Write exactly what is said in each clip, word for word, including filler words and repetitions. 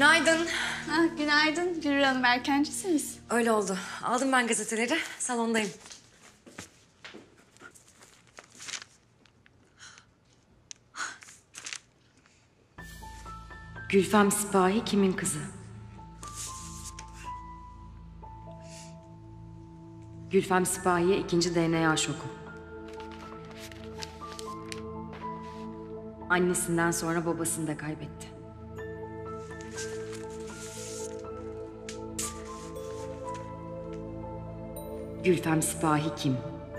Günaydın. Ah, günaydın Gülür Hanım, erkencisiniz. Öyle oldu. Aldım ben gazeteleri. Salondayım. Gülfem Sipahi kimin kızı? Gülfem Sipahi'ye ikinci D N A şoku. Annesinden sonra babasını da kaybetti. Gülfem Sipahi kim?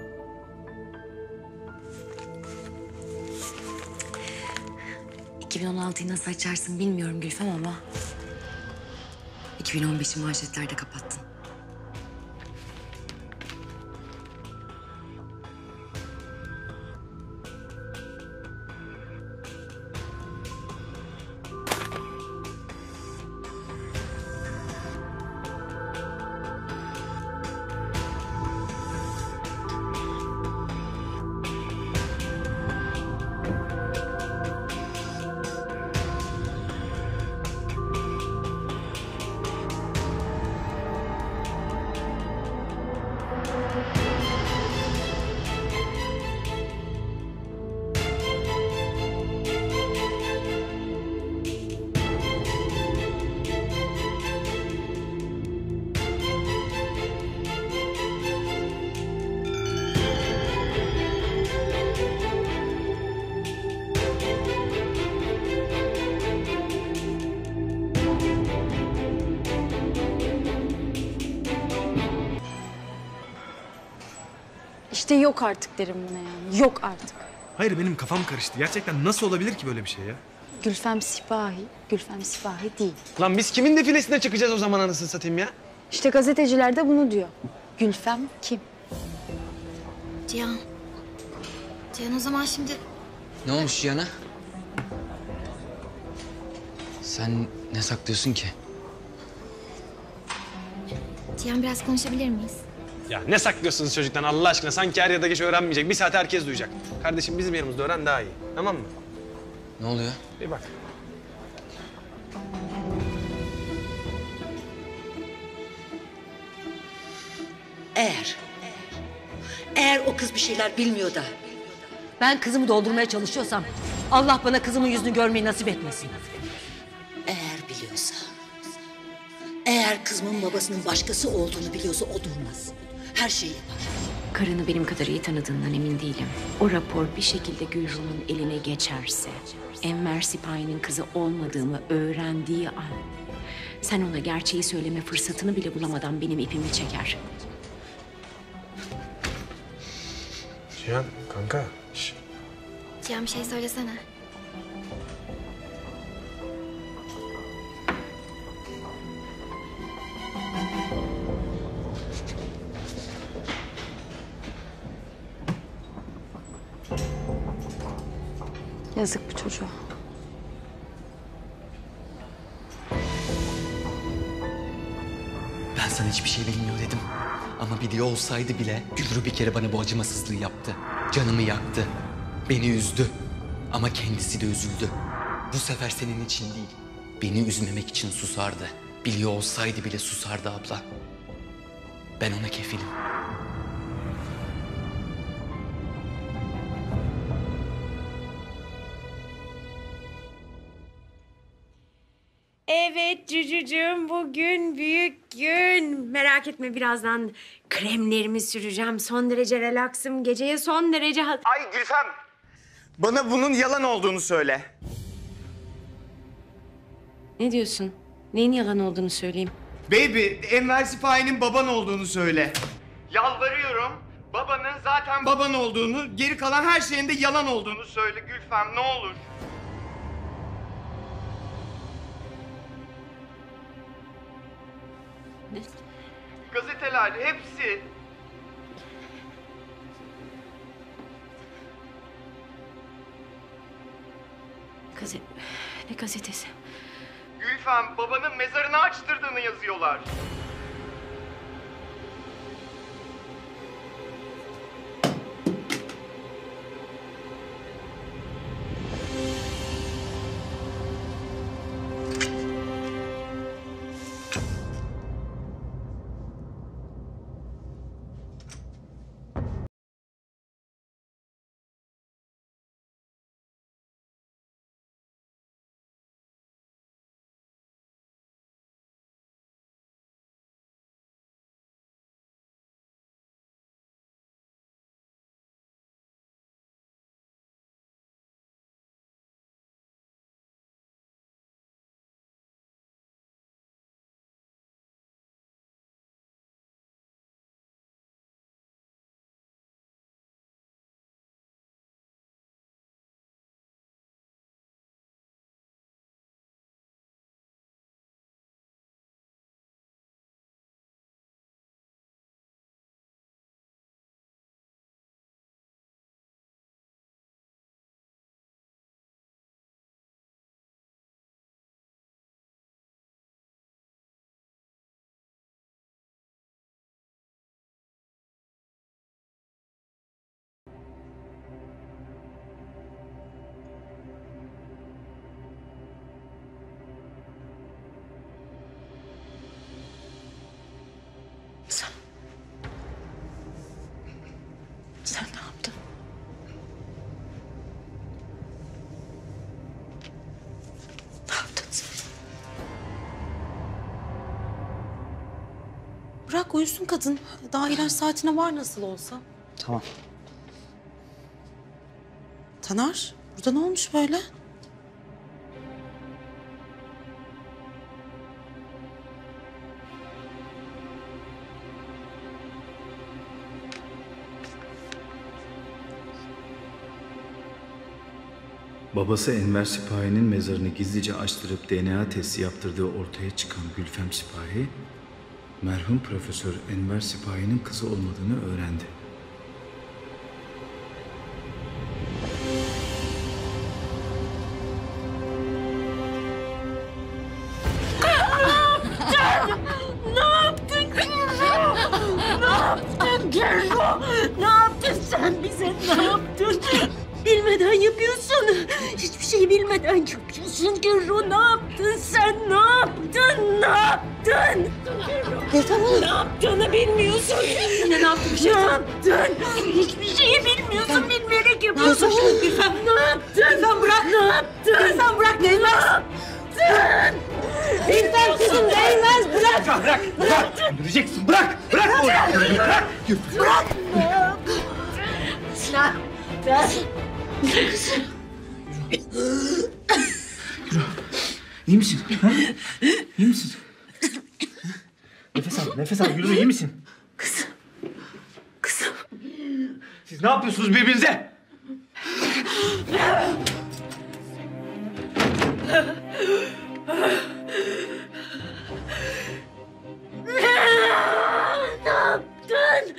iki bin on altıyı nasıl açarsın bilmiyorum Gülfem ama... iki bin on beşi manşetlerde kapattın. İşte yok artık derim buna yani. Yok artık. Hayır, benim kafam karıştı. Gerçekten nasıl olabilir ki böyle bir şey ya? Gülfem Sipahi, Gülfem Sipahi değil. Lan biz kimin defilesine çıkacağız o zaman anasını satayım ya? İşte gazeteciler de bunu diyor. Gülfem kim? Cihan. Cihan o zaman şimdi... Ne olmuş Cihan'a? Sen ne saklıyorsun ki? Cihan biraz konuşabilir miyiz? Ya ne saklıyorsunuz çocuktan Allah aşkına? Sanki er ya da geç öğrenmeyecek. Bir saat herkes duyacak. Kardeşim bizim yerimizde öğren daha iyi. Tamam mı? Ne oluyor? Bir bak. Eğer, eğer o kız bir şeyler bilmiyor da ben kızımı doldurmaya çalışıyorsam Allah bana kızımın yüzünü görmeyi nasip etmesin. Eğer biliyorsa, eğer kızımın babasının başkası olduğunu biliyorsa o durmaz. Her şeyi yapar. Karını benim kadar iyi tanıdığından emin değilim. O rapor bir şekilde Gülru'nun eline geçerse... Enver Sipahi'nin kızı olmadığımı öğrendiği an... sen ona gerçeği söyleme fırsatını bile bulamadan benim ipimi çeker. Cihan, kanka. Şş. Cihan bir şey söylesene. Yazık bu çocuğa. Ben sana hiçbir şey bilmiyor dedim. Ama biliyor olsaydı bile Gülru bir kere bana bu acımasızlığı yaptı. Canımı yaktı. Beni üzdü. Ama kendisi de üzüldü. Bu sefer senin için değil, beni üzmemek için susardı. Biliyor olsaydı bile susardı abla. Ben ona kefilim. Evet cücücüğüm, bugün büyük gün. Merak etme, birazdan kremlerimi süreceğim. Son derece relaksım, geceye son derece... Ay Gülfem, bana bunun yalan olduğunu söyle. Ne diyorsun? Neyin yalan olduğunu söyleyeyim? Baby, Enver Sipahi'nin baban olduğunu söyle. Yalvarıyorum, babanın zaten baban olduğunu, geri kalan her şeyin de yalan olduğunu söyle Gülfem, ne olur. Ne? Gazeteler, hepsi. Gazet... Ne gazetesi? Gülfem, babanın mezarını açtırdığını yazıyorlar. bırak uyusun kadın. Daha ilaç saatine var nasıl olsa. Tamam. Taner, burada ne olmuş böyle? Babası Enver Sipahi'nin mezarını gizlice açtırıp D N A testi yaptırdığı ortaya çıkan Gülfem Sipahi, merhum Profesör Enver Sipahi'nin kızı olmadığını öğrendi. Ne yaptın Gürru? Ne yaptın Gürru? Ne yaptın sen bize? Ne yaptın? Bilmeden yapıyorsun. Hiçbir şey bilmeden yapıyorsun Gürru. Ne yaptın sen? Ne yaptın? Ne yaptın? Gürru. Ne yaptığını bilmiyorsun. Yine ne yaptın? Ne yaptın? Hiçbir şeyi bilmiyorsun. Bilmeyerek yapıyorsun. Gülfem ne yaptın? Gülfem bırak. Ne yaptın? Gülfem bırak. Ne yaptın? Gülfem kızım değmez. Bırak. Bırak, bırak. Öldüreceksin. Bırak, bırak onu. Bırak. Bırak. Bırak. Bırak. İyi misin? Ha? İyi misin? Nefes al, nefes al. Gülru iyi misin? Kızım. Kızım. Siz ne yapıyorsunuz birbirinize? Ne yaptın?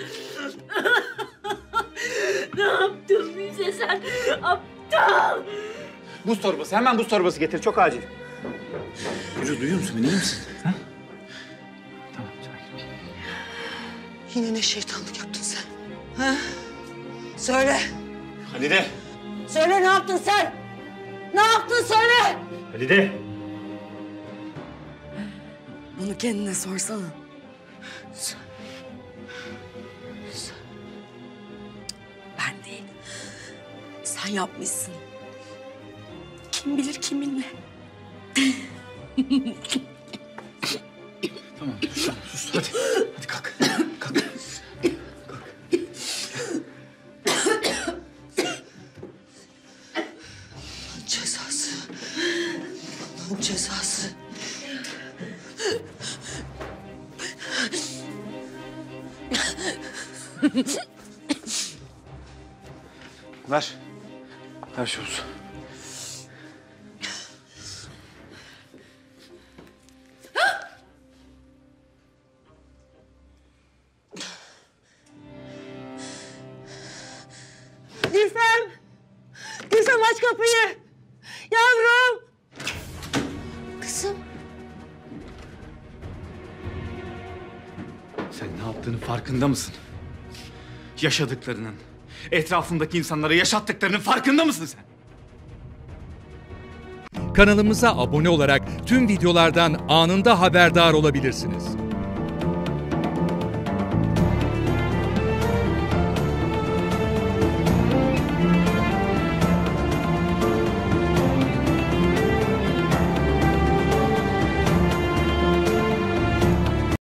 Ne yaptın bize sen? Aptal! Buz torbası, hemen buz torbası getir. Çok acil. Gülru duyuyor musun beni? İyi misin? Ha? Tamam, sakin. Yine ne şeytanlık yaptın sen? Ha? Söyle. Halide. Söyle ne yaptın sen? Ne yaptın söyle. Halide. Bunu kendine sorsana. Ben değil. Sen yapmışsın. Kim bilir kiminle. Tamam, sus, sus. Hadi, hadi kalk. Kalk. Cezası. Allah'ın cezası. Ver. Ver şu buzu. Gülfem! Gülfem aç kapıyı! Yavrum! Kızım. Sen ne yaptığının farkında mısın? Yaşadıklarının, etrafındaki insanlara yaşattıklarının farkında mısın sen? Kanalımıza abone olarak tüm videolardan anında haberdar olabilirsiniz.